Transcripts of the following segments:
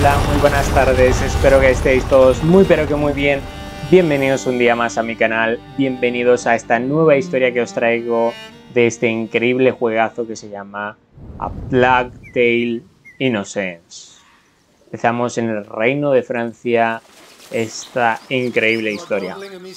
Hola, muy buenas tardes, espero que estéis todos muy pero que muy bien. Bienvenidos un día más a mi canal, bienvenidos a esta nueva historia que os traigo de este increíble juegazo que se llama A Plague Tale Innocence. Empezamos en el Reino de Francia esta increíble historia.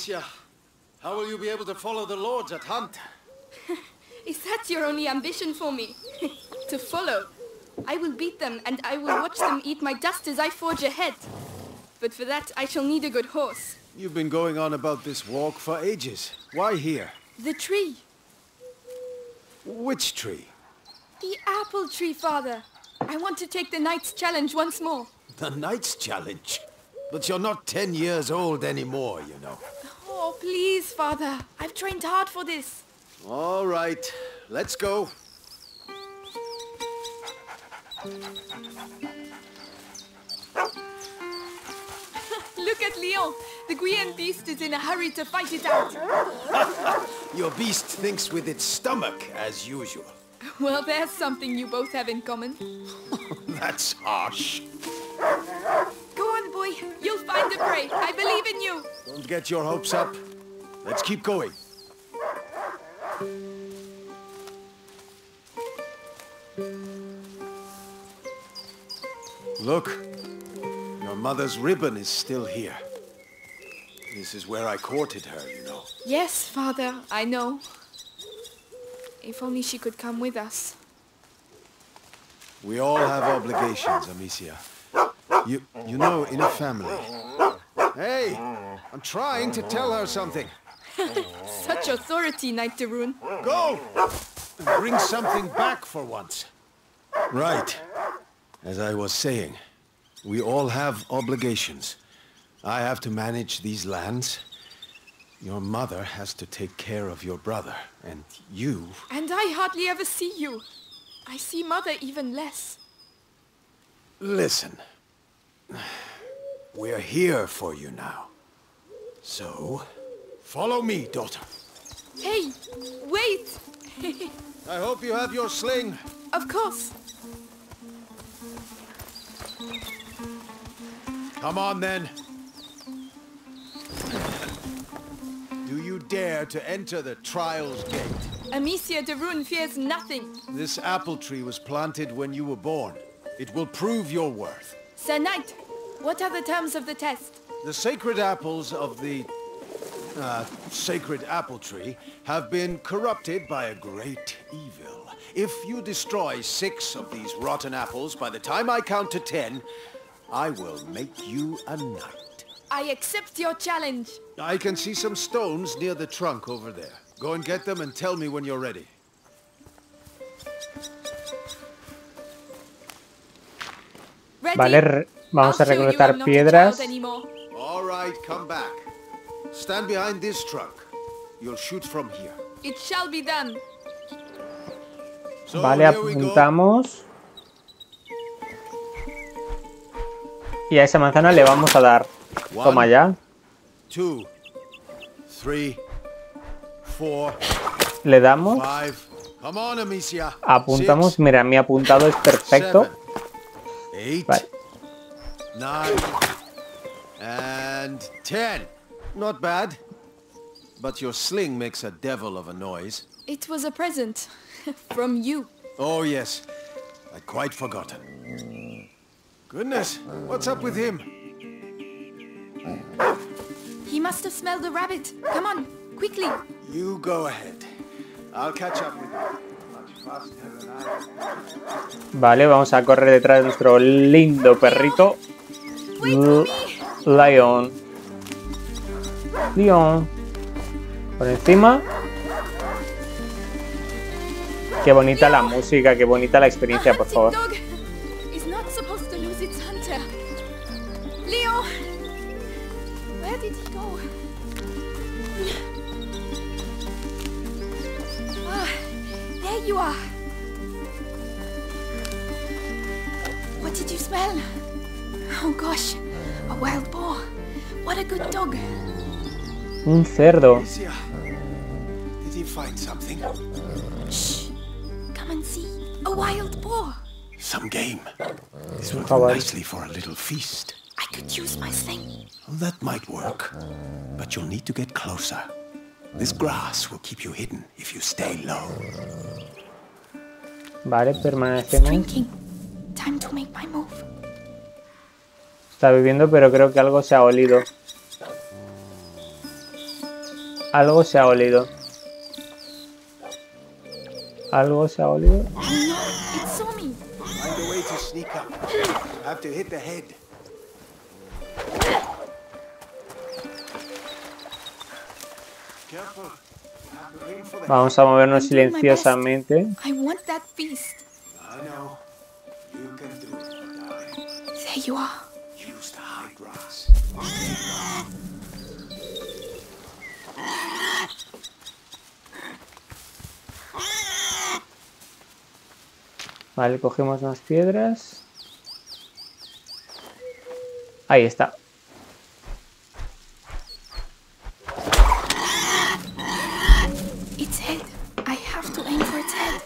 Is that your only ambition for me? To follow? I will beat them and I will watch them eat my dust as I forge ahead. But for that, I shall need a good horse. You've been going on about this walk for ages. Why here? The tree. Which tree? The apple tree, Father. I want to take the Knight's Challenge once more. The Knight's Challenge? But you're not 10 years old anymore, you know. Oh, please, Father. I've trained hard for this. All right, let's go. Look at Leon. The Guyenne beast is in a hurry to fight it out. Your beast thinks with its stomach, as usual. Well, there's something you both have in common. That's harsh. Go on, boy. You'll find the prey. I believe in you. Don't get your hopes up. Let's keep going. Look, your mother's ribbon is still here. This is where I courted her, you know. Yes, Father, I know. If only she could come with us. We all have obligations, Amicia. You know, in a family. Hey, I'm trying to tell her something. Such authority, Knight de Rune. Go! And bring something back for once. Right. As I was saying, we all have obligations. I have to manage these lands. Your mother has to take care of your brother. And you... And I hardly ever see you. I see Mother even less. Listen. We're here for you now. So, follow me, daughter. Hey, wait! I hope you have your sling. Of course. Come on, then. Do you dare to enter the Trials Gate? Amicia de Rune fears nothing. This apple tree was planted when you were born. It will prove your worth. Sir Knight, what are the terms of the test? The sacred apples of the sacred apple tree have been corrupted by a great evil. If you destroy 6 of these rotten apples by the time I count to 10, I will make you a knight. I accept your challenge. I can see some stones near the trunk over there. Go and get them and tell me when you're ready. Ready? Vale, vamos a I'll show you recolectar I'm not a piedras. child anymore. All right, come back. Stand behind this trunk. You'll shoot from here. It shall be done. So, Vale, here we go. apuntamos. Y a esa manzana le vamos a dar. Toma ya. 2, 3, 4, Le damos. 5. Come on, Amicia. Apuntamos. 6, Mira, mi apuntado es perfecto. 7, 8, Vale. 9, and 10. Not bad. But your sling makes a devil of a noise. It was a present. From you. Oh, yes. I'd quite forgotten. Goodness, what's up with him? He must have smelled the rabbit. Come on, quickly. You go ahead. I'll catch up with you. Much faster than I... Vale, vamos a correr detrás de nuestro lindo perrito. Wait for me. Lion. Lion. Por encima. Qué bonita la música, qué bonita la experiencia, por favor. Dog is not supposed to lose its hunter. Leo, where did he go? Ah, there you are. What did you smell? Oh gosh, a wild boar. What a good dog. Un cerdo. Amicia, did he find something? Shh, come and see. A wild boar. Some game. This would How do about- nicely for a little feast. I could use my thing. Well, that might work, but you'll need to get closer. This grass will keep you hidden if you stay low. Vale, It's permanecemos. drinking. Time to make my move. Está bebiendo, pero creo que algo se ha olido. Algo se ha olido. Algo se ha olido. Oh no, it saw me. Find a way to sneak up. Have to hit the head. Careful. Have to aim for the Vamos a movernos silenciosamente. I want that feast. I know. You can do it, darling. There you are. Use the high grass. Vale, cogemos más piedras. Ahí está. Its head. I have to aim for its head.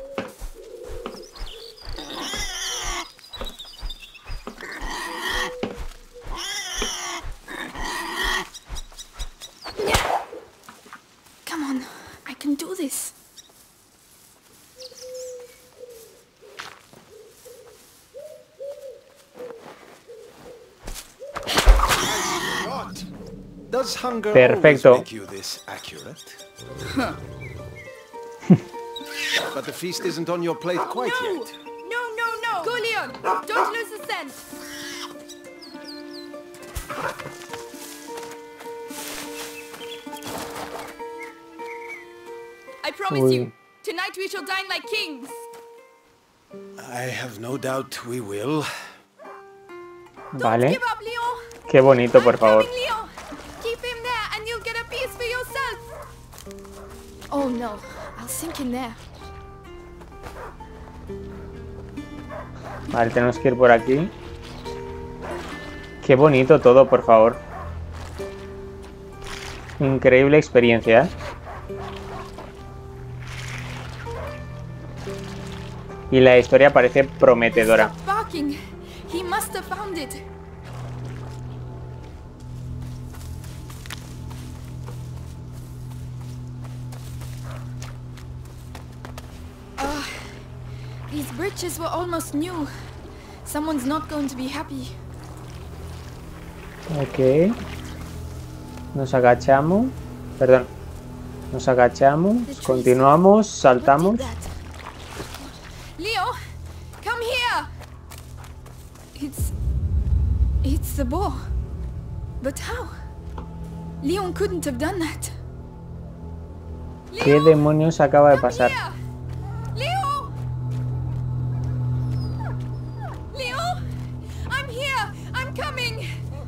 Come on, I can do this. What? Does hunger Perfecto. always make you this accurate? But the feast isn't on your plate quite yet. No. Go, Leon. Don't lose the scent. I promise Uy. you, tonight we shall dine like kings. I have no doubt we will. Vale. Give up, Leon. Qué bonito, por favor. Coming, Leon. Keep him there and you'll get a piece for yourself. Oh no, I'll sink in there. Vale, tenemos que ir por aquí. Qué bonito todo, por favor. Increíble experiencia, ¿eh? Y la historia parece prometedora. Stop barking. He must have found it. These bridges were almost new. Someone's not going to be happy. Ok. Nos agachamos. Perdón. Nos agachamos. Continuamos. Saltamos. What did that? Leo, come here. It's the boar. But how? Leon couldn't have done that. ¿Qué demonios acaba de pasar? Here. Leo! Leo! I'm here! I'm coming!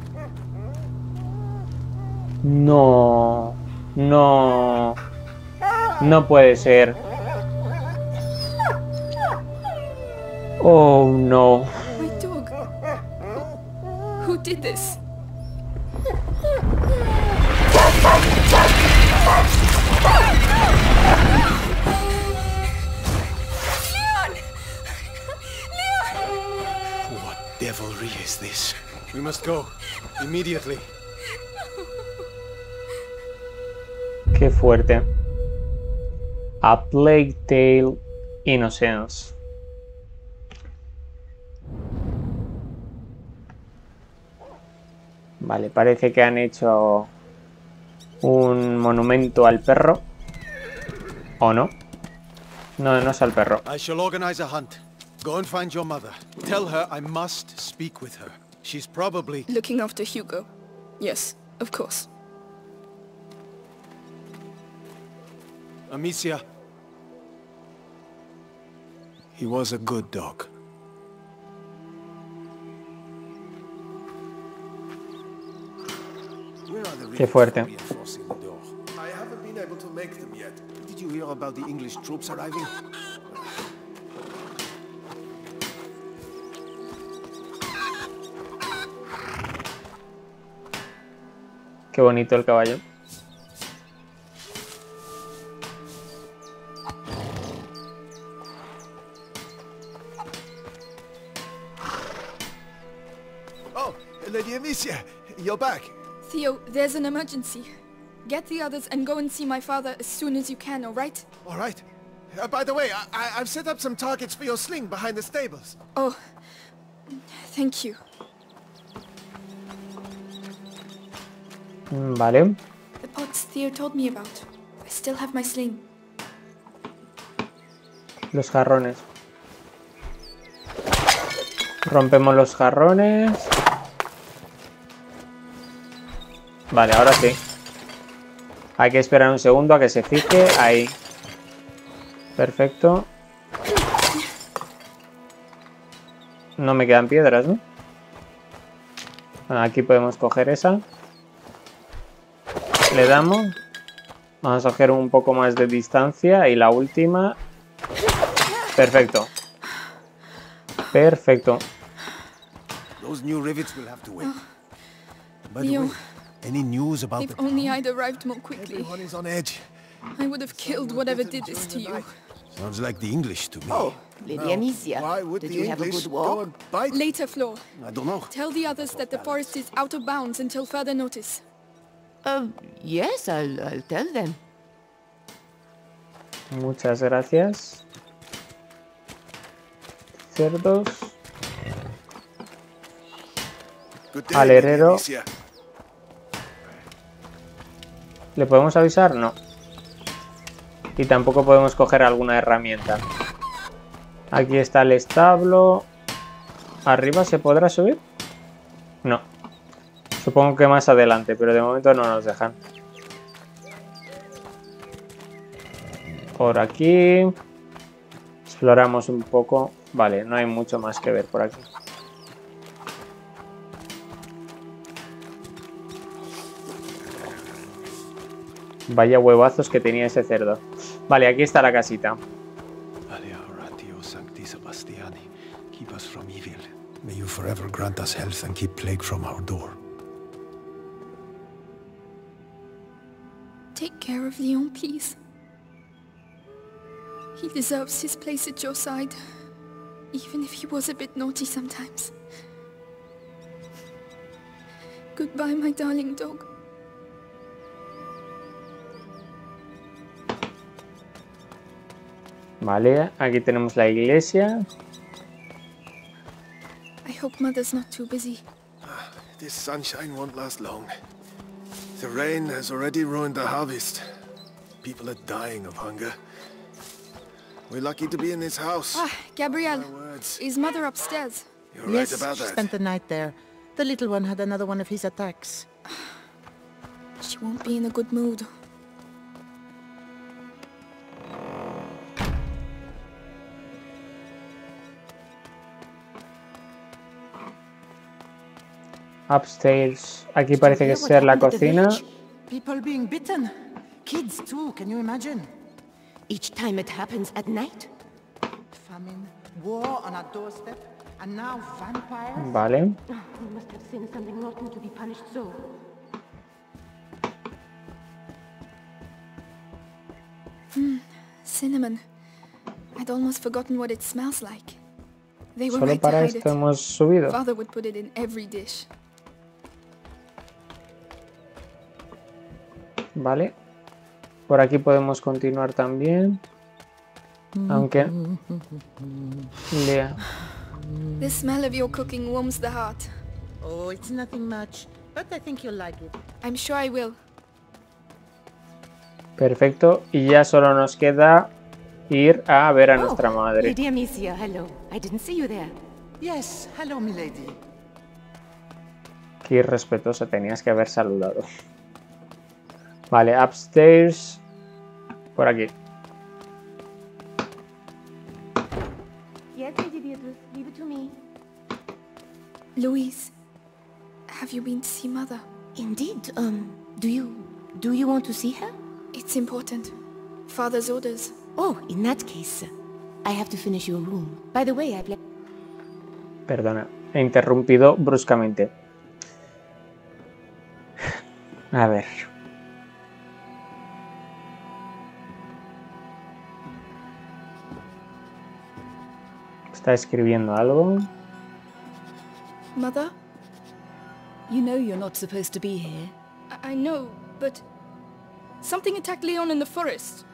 No. No. No puede ser. Oh, no. My dog. Who did this? Leon! Leon! What devilry is this? We must go. Immediately. Qué fuerte. A Plague Tale Innocence. Vale, parece que han hecho un monumento al perro. ¿O no? No, no es al perro. I shall organize a hunt. Go and find your mother. Tell her I must speak with her. She's probably... Looking after Hugo. Yes, of course. Amicia. He was a good dog. Qué fuerte. Reinforcing the door. I haven't been able to make them yet. Did you hear about the English troops arriving? Qué bonito el caballo. Lady Amicia, you're back. Theo, there's an emergency. Get the others and go and see my father as soon as you can, all right? All right. By the way, I've set up some targets for your sling behind the stables. Oh, thank you. Vale. The pots Theo told me about. I still have my sling. Los jarrones. Rompemos los jarrones. Vale, ahora sí. Hay que esperar un segundo a que se fije. Ahí. Perfecto. No me quedan piedras, ¿no? Bueno, aquí podemos coger esa. Le damos. Vamos a coger un poco más de distancia. Y la última. Perfecto. Perfecto. Those new rivets will have to wait. By the Theo, way, any news about if the only I'd arrived more quickly. Everyone is on edge. I would have killed whatever did this to you. Sounds like the English to me. Oh, Lady Amicia, Why would did the you have a English good go walk? and bite? Later, Flo. I don't know. Tell the others that the forest is out of bounds until further notice. Yes, I'll tell them. Muchas gracias. Cerdos. Good day, Al Lady herrero. Amicia. ¿Le podemos avisar? No. Y tampoco podemos coger alguna herramienta. Aquí está el establo. ¿Arriba se podrá subir? No. Supongo que más adelante, pero de momento no nos dejan. Por aquí. Exploramos un poco. Vale, no hay mucho más que ver por aquí. Vaya huevazos que tenía ese cerdo. Vale, aquí está la casita. Alea oratio sancti Sebastiani, keep us from evil. May you forever grant us health and keep plague from our door. Take care of Leon, please. He deserves his place at your side, even if he was a bit naughty sometimes. Goodbye, my darling dog. Vale, aquí tenemos la iglesia. I hope Mother's not too busy. This sunshine won't last long. The rain has already ruined the harvest. People are dying of hunger. We're lucky to be in this house. Ah, Gabrielle, My words. is Mother upstairs? You're Yes, right about she that. spent the night there. The little one had another one of his attacks. She won't be in a good mood. Upstairs. Aquí parece que Hear what ser la happened at the cocina. village? People being bitten. Kids too, can you imagine? Each time it happens at night? Famine, war on our doorstep, and now vampires? Vale. We must have sinned something rotten to be punished so. Cinnamon. I'd almost forgotten what it smells like. They were Solo right to para hide esto it. hemos subido. Father would put it in every dish. Vale. Por aquí podemos continuar también. Aunque... Lea. The smell of your cooking warms the heart. Oh, it's nothing much, but I think you'll like it. I'm sure I will. Perfecto. Y ya solo nos queda ir a ver a nuestra madre. Lady Amicia, hello. I didn't see you there. Yes, hello, milady. Qué irrespetuoso, tenías que haber saludado. Vale, upstairs. Por aquí. Yes, Lady Beatrice, leave it to me. Louise, have you been to see Mother? Indeed, do you want to see her? It's important. Father's orders. Oh, in that case, I have to finish your room. By the way, I've left... Perdona, he interrumpido bruscamente. A ver. Está escribiendo algo. Mother? You know you're not supposed to be here. I know, but something attacked Leon in the forest.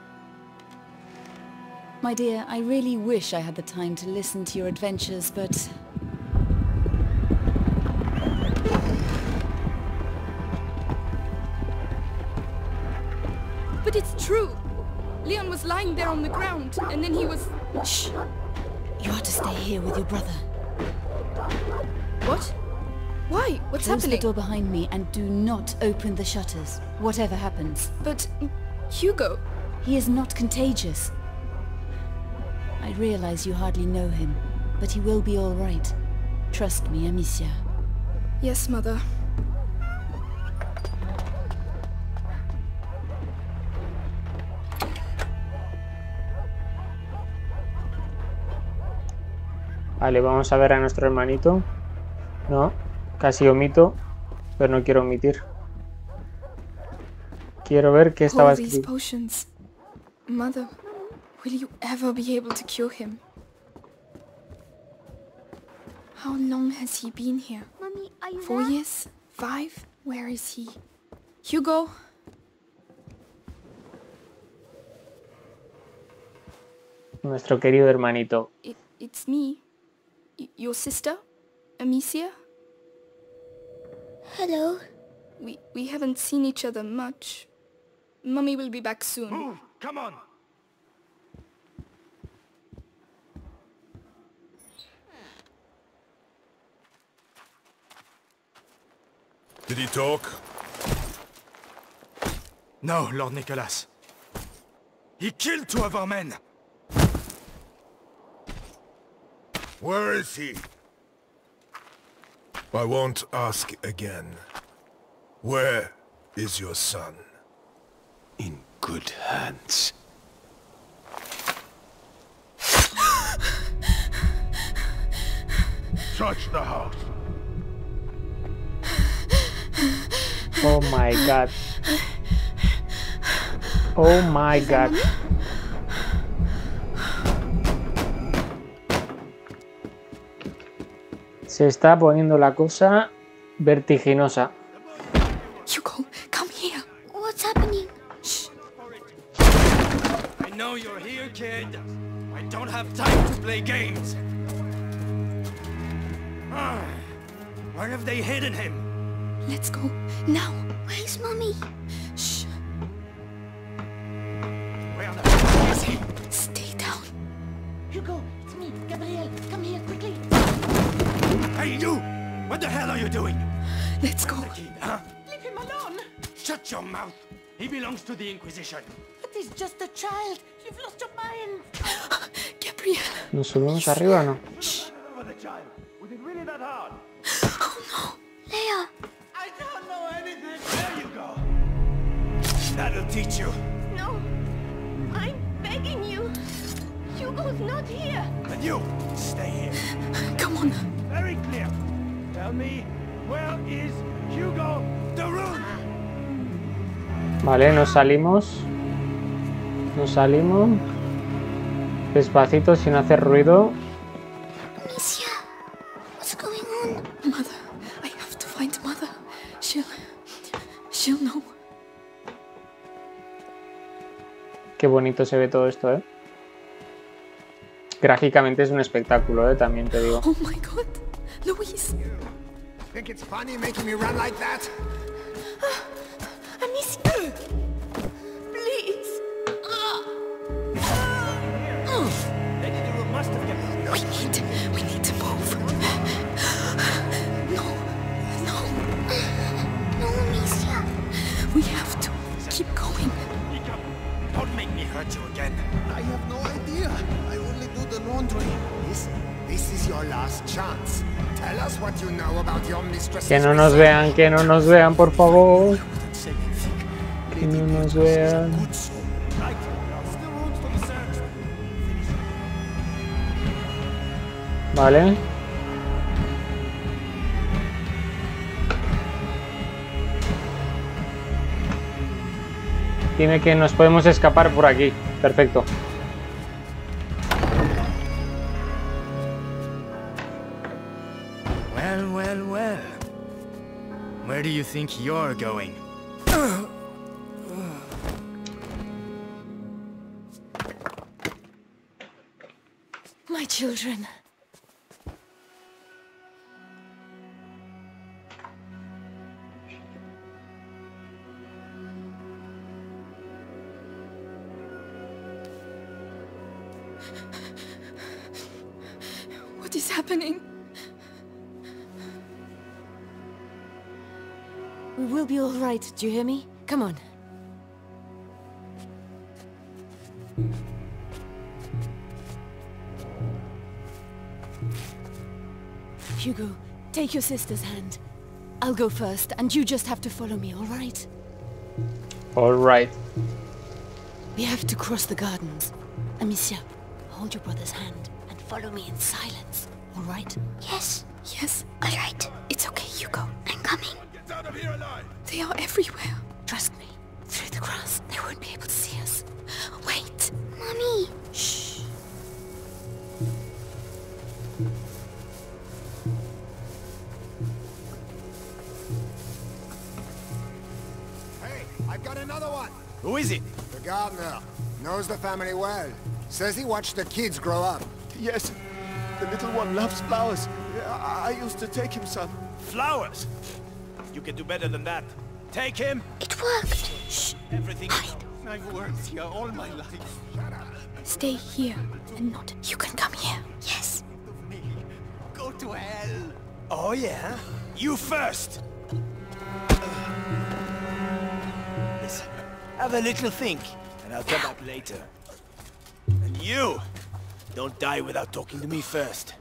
My dear, I really wish I had the time to listen to your adventures, but... But it's true. Leon was lying there on the ground, and then he was... Shh! You are to stay here with your brother. What? Why? What's Close happening? the door behind me and do not open the shutters, whatever happens. But... Hugo... He is not contagious. I realize you hardly know him, but he will be all right. Trust me, Amicia. Yes, Mother. Vale, vamos a ver a nuestro hermanito. No, casi omito, pero no quiero omitir. Quiero ver qué estaba All these escrito. potions. Mother, will you ever be able to cure him? How long has he been here? Mommy, are you 4 there? years? 5? Where is he? Hugo? Nuestro querido hermanito. It's me. Your sister? Amicia? Hello. We haven't seen each other much. Mummy will be back soon. Move! Come on! Did he talk? No, Lord Nicholas. He killed 2 of our men! Where is he? I won't ask again. Where is your son? In good hands. Search the house. Oh my god. Oh my god. Se está poniendo la cosa vertiginosa. Hugo, come here. What's happening? I know you're here, kid. I don't have time to play games. Where have they hidden him? Let's go. Now. Where's Mommy? Shh. Where the hell is he? Stay down. Hugo, it's me, Gabriel. Come here, quickly. Hey, you! What the hell are you doing? Let's go. Kid, huh? Leave him alone. Shut your mouth! He belongs to the Inquisition. But he's just a child. You've lost your mind. Gabriel. ¿Nos subimos arriba o no? Over the child. Was it really that hard? Leia. I don't know anything. There you go. That'll teach you. No. I'm begging you. Hugo's not here. And you, stay here. Come on. Very clear. Tell me, where is Hugo de Rune? Vale, nos salimos. Nos salimos. Despacito, sin hacer ruido. Amicia. What's going on? Mother. I have to find Mother. She'll know. Qué bonito se ve todo esto, ¿eh? Gráficamente es un espectáculo, ¿eh? También te digo. Oh my god. Louise. Think it's funny making me run like that? Amicia. Please. Lady de Rune must have kept We need to move. No. No, Amicia. We have to keep going. Don't make me hurt you again. I have no idea. I only do the laundry. This is your last chance. Tell us what you know about your mistress. Que no nos vean, por favor. Que no nos vean. Right. Still rooms for the search. Vale. Dime que nos podemos escapar por aquí. Perfecto. Well. Where do you think you're going? My children. What is happening? We will be all right, do you hear me? Come on. Hugo, take your sister's hand. I'll go first, and you just have to follow me, all right? All right. We have to cross the gardens. Amicia, hold your brother's hand and follow me in silence, all right? Yes. Yes. All right. It's okay, Hugo. I'm coming. Get out of here alive! They are everywhere. Trust me. Through the grass, they won't be able to see us. Wait. Mommy. Shh. Hey, I've got another one. Who is it? The gardener. Knows the family well. Says he watched the kids grow up. Yes, the little one loves flowers. I used to take him some. Flowers! You can do better than that. Take him! It worked. Shh. Everything Hide. I've worked here all my life. Stay here and not. You can come here. Yes. Go to hell. Oh yeah? You first! Listen, have a little think, and I'll come back later. And you! Don't die without talking to me first.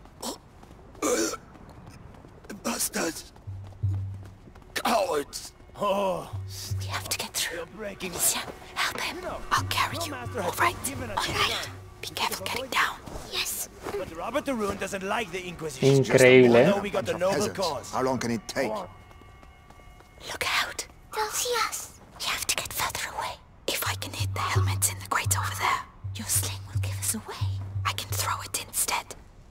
Bastards. Cowards. Oh, We have to get through. you're breaking. Amicia, help him. I'll carry you. All right. All right. Be careful getting down. Yes. But Robert de Rune doesn't like the Inquisition. Increíble, I ¿eh? know we got the noble Peasants. cause. How long can it take? Look out. They'll see us. We have to get further away. If I can hit the helmets in the grate over there, Your sling will give us away. I can throw it instead.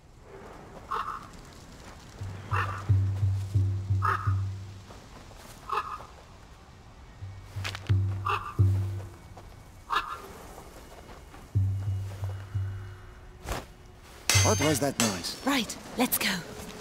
What was that noise? Right, let's go.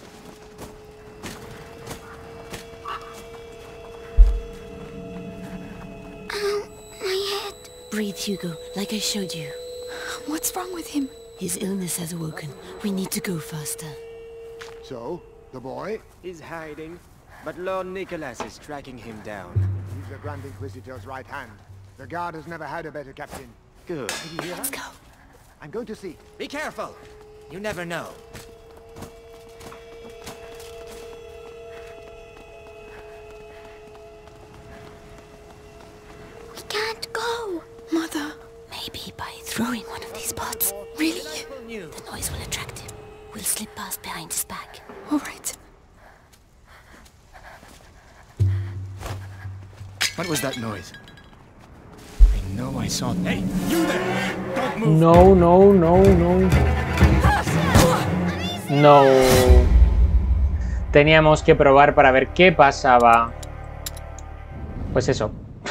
My head. Breathe, Hugo, like I showed you. What's wrong with him? His illness has awoken. We need to go faster. So, the boy? He's hiding, but Lord Nicholas is tracking him down. He's the Grand Inquisitor's right hand. The Guard has never had a better captain. Good. Did you hear Let's that? go. I'm going to see. Be careful! You never know. We can't go. Mother. Maybe by throwing one of these pots. Really? The noise will attract him. We'll slip past behind his back. All right. What was that noise? I know I saw... Hey, you there! Don't move! No, no, no, no. No. Teníamos que probar para ver qué pasaba. Pues eso.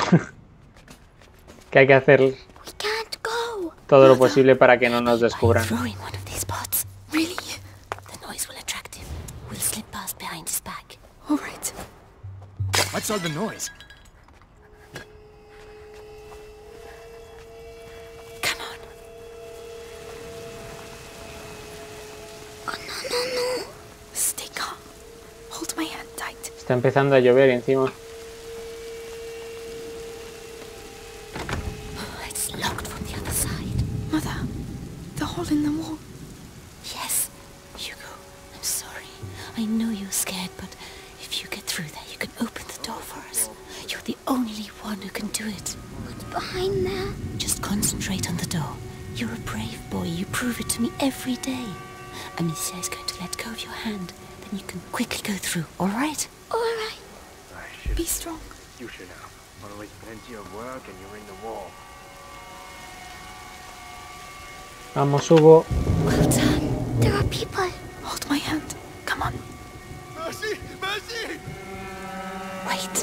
Que hay que hacer We can't go. todo lo posible para que no nos descubran. Throwing one of these pots. Really? The noise will attract him. We'll slip past behind his back. All right. What's all the noise? Come on. Oh, no. Stay calm. Hold my hand tight. Está empezando a llover encima. It's locked from the other side. Mother, the hole in the wall. Yes, Hugo, I'm sorry. I know you're scared, but if you get through there, you can open the door for us. You're the only one who can do it. What's behind there? Just concentrate on the door. You're a brave boy. You prove it to me every day. Amicia is going to let go of your hand. Then you can quickly go through, all right? All right. Be strong. You should have. Always plenty of work and you're in the war. Vamos, Hugo. Well done. There are people. Hold my hand. Come on. Mercy! Mercy! Wait.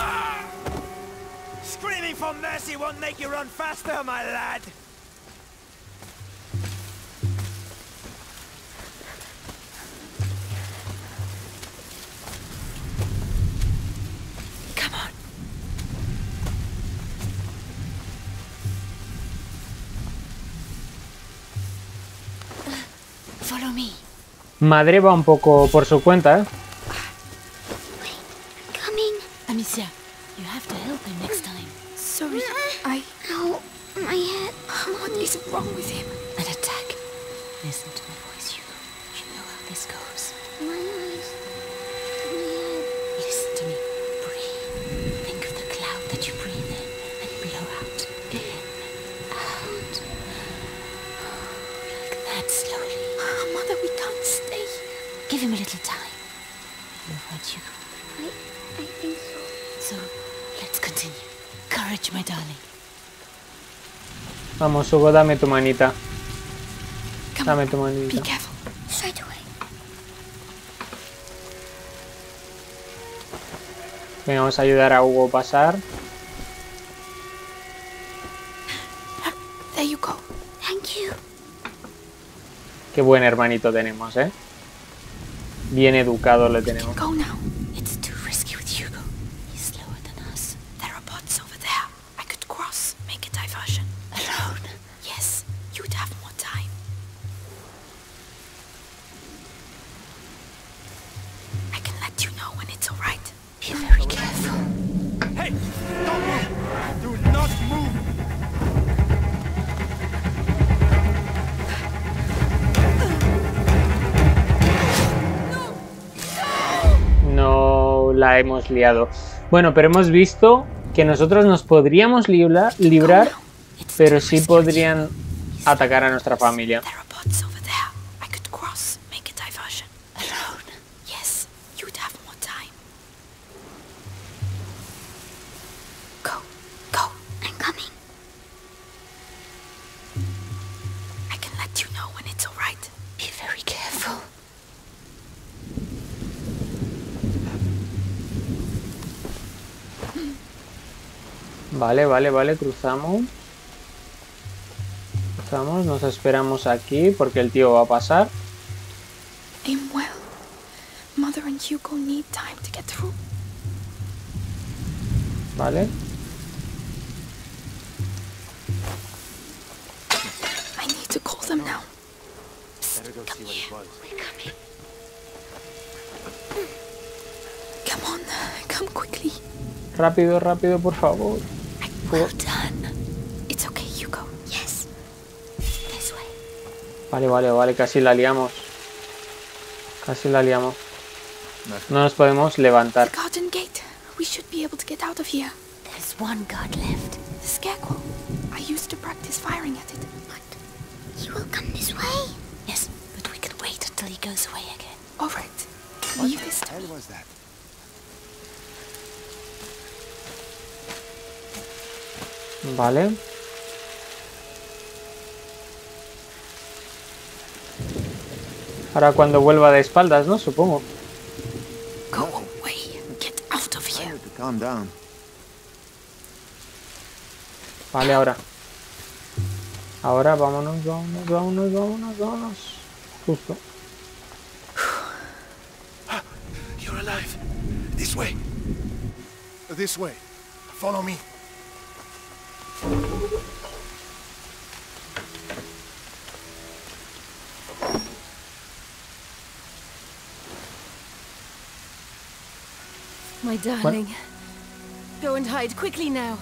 Screaming for mercy won't make you run faster, my lad. Come on. Follow me. Madre va un poco por su cuenta, ¿eh? Coming. Amicia, you have to help him next time. Sorry, Ow, my head. What is wrong with him? An attack. Listen to my voice, Hugo. You know how this goes. My eyes. My head. Listen to me. Breathe. Think of the cloud that you breathe in and blow out. In, out. Like that, slowly. Mother, we can't stay. Give him a little time. You're right, Hugo. I think so. So, let's continue. Courage, my darling. Vamos, Hugo, dame tu manita. Dame tu Be manita. careful. Straight away. Venga, vamos a ayudar a Hugo a pasar. There you go. Thank you. Qué buen hermanito tenemos, ¿eh? Bien educado le tenemos. Go now. It's too risky with Hugo. He's slower than us. There are bots over there. I could cross, make a diversion. Alone. Yes, you'd have more time. I can let you know when it's alright. Be very careful. Hey! Don't move! Do not move! No la hemos liado. Bueno, pero hemos visto que nosotros nos podríamos librar, pero sí podrían atacar a nuestra familia. There are bots over there. I could cross, make a diversion. Alone. Yes, you'd have more time. Go, go. I'm coming. I can let you know when it's alright. Be very careful. Vale, vale, vale, cruzamos. Cruzamos, nos esperamos aquí porque el tío va a pasar. Aim well. Mother and Hugo need time to get through. Vale. I need to call them now. Better go see what it was. Come on, come quickly. Rápido, rápido, por favor. Well done. It's okay, Hugo. Yes. This way. Vale, vale, vale, casi la liamos. Casi la liamos. No nos podemos levantar. The garden gate. We should be able to get out of here. There's one guard left. The scarecrow. I used to practice firing at it. But he will come this way. Yes, but we can wait until he goes away again. Alright. What Leave the this to hell me. was that? Vale. Ahora cuando vuelva de espaldas, ¿no? Supongo. Go away. Get out of Tell here. her to calm down. Vale, ahora. Ahora vámonos, vámonos, vámonos, vámonos, vámonos. Justo. You're alive. This way. This way. Follow me. My darling. Go and hide quickly now.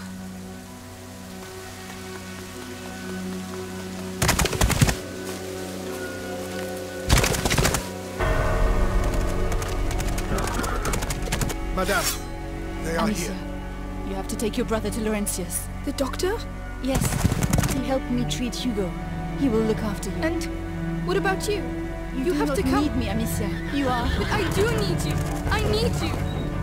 Madame, they are Amicia, here. you have to take your brother to Laurentius. The doctor? Yes, he helped me treat Hugo. He will look after you. And what about you? You do have not to come. need me, Amicia. You are. But I do need you. I need you.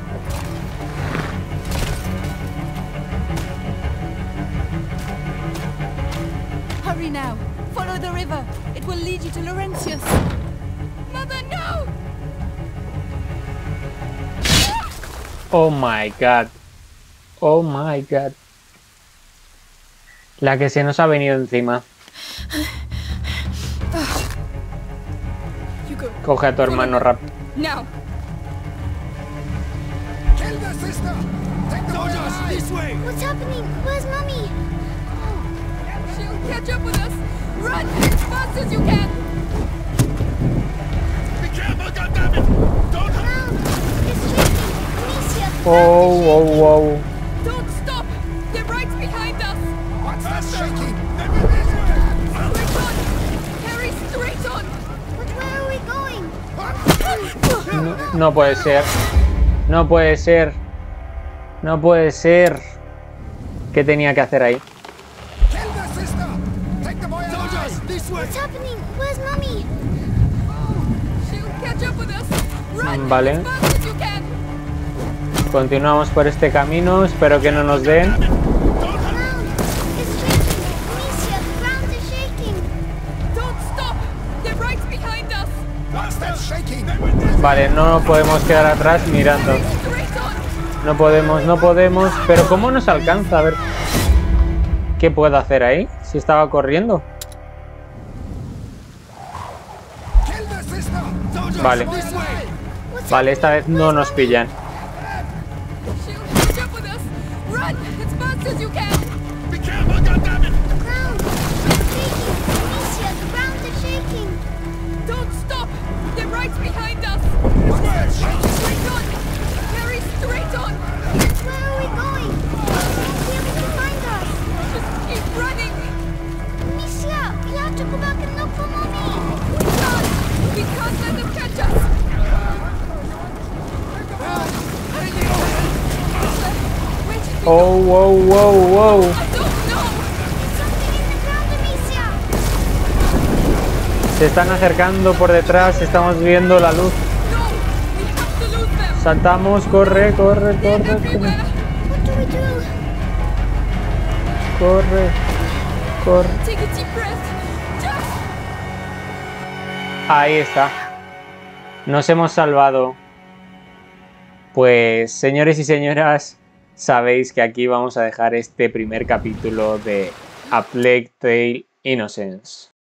Hurry now. Follow the river. It will lead you to Laurentius. Mother, no! Oh my god. Oh my god. La que se nos ha venido encima. Coge a tu hermano rápido. Now. What's happening? Where's Mommy? She'll catch up with us. Run as fast as you can. Be careful, goddammit! Don't It's shaking. Amicia, Oh. Don't stop. They're right behind us. What's that shaking? Straight on. Harry, straight on. but where are we going? No puede ser. No puede ser. No puede ser. ¿Qué tenía que hacer ahí? What's happening? Where's Mommy? She'll catch up with us. Run Vale. as fast as you can. Continuamos por este camino. Espero que no nos den. Ground. It's shaking. Amicia, the ground is shaking. Don't stop. They're right behind us. What's that shaking? Vale, no podemos quedar atrás mirando. Straight on. No podemos. Pero ¿cómo nos alcanza? A ver. ¿Qué puedo hacer ahí? Si estaba corriendo. Vale. Vale, esta vez no nos pillan. She'll catch up with us. Run as fast as you can. be careful, goddammit! Ground. It's shaking. Amicia, the ground is shaking. Don't stop. They're right behind us. Straight on. Harry, straight on. Where are we going? They won't be able to find us. Just keep running. Amicia, we have to go back and look for Mommy. We can't let them catch us. Where did we go? Oh. I don't know. Something in the ground, Amicia. Se están acercando por detrás. Estamos viendo la luz. No, we have to lose them. Saltamos. Corre. Everywhere. What do we do? Corre. Take a deep breath. Just. Ahí está. Nos hemos salvado. Pues, señores y señoras, sabéis que aquí vamos a dejar este primer capítulo de A Plague Tale: Innocence.